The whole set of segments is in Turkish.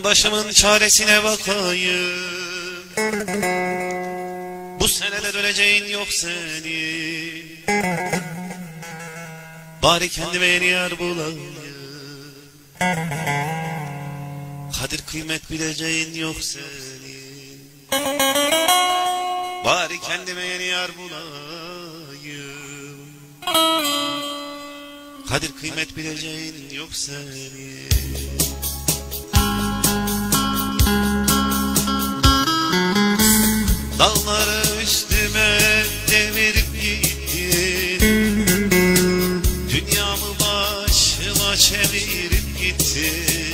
Ben başımın çaresine bakayım. Bu senede döneceğin yok senin. Bari kendime yeni yer bulayım. Kadir kıymet bileceğin yok senin. Bari kendime yeni yer bulayım. Kadir kıymet bileceğin yok senin. Dağları üstüme devirip gittin. Dünyamı başıma çevirip gittin.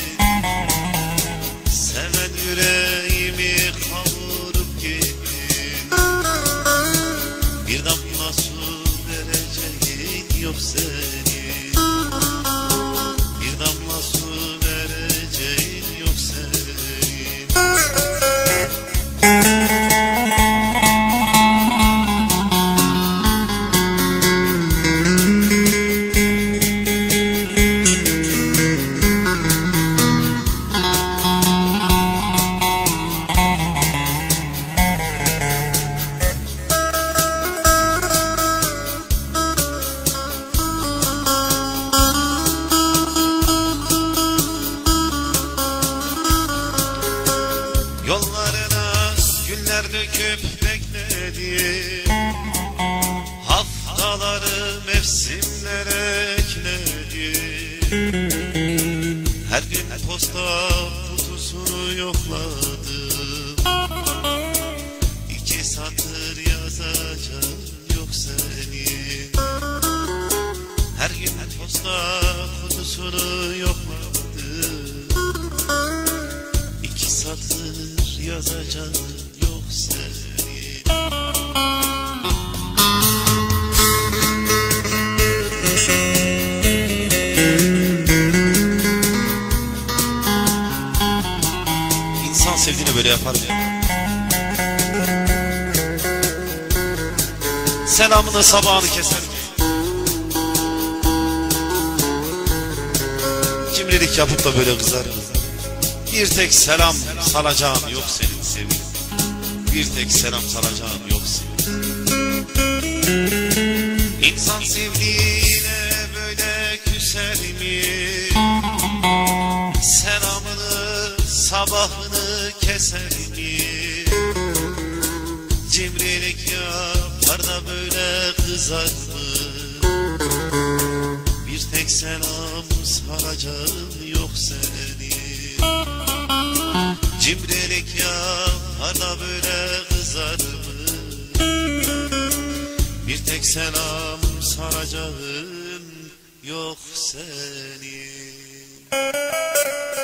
Seven yüreğimi kavurup gittin. Bir damla su vereceğin yok senin. Bir damla su vereceğin yok senin. Yollarına günler döküp bekledim. Haftaları mevsimlere ekledim. Her gün posta kutusunu yokladım. İki satır yazacağım yok senin. Her gün posta kutusunu yokladım. İki satır yazacağım yok senin. İnsan sevdiğini böyle yapar mı? Selamını sabahını keser mi? Cimrilik yapıp da böyle kızar mı? Bir tek selam salacağım yok senin sevgilin. Bir tek selam salacağım yok senin. İnsan sevdiğine böyle küser mi? Selamını sabahını keser mi? Cimrilik yapar da böyle kızar mı? Bir tek selam salacağım yok senin. Cimrilik yapar da böyle kızar mı? Bir tek selam saracağım yok senin.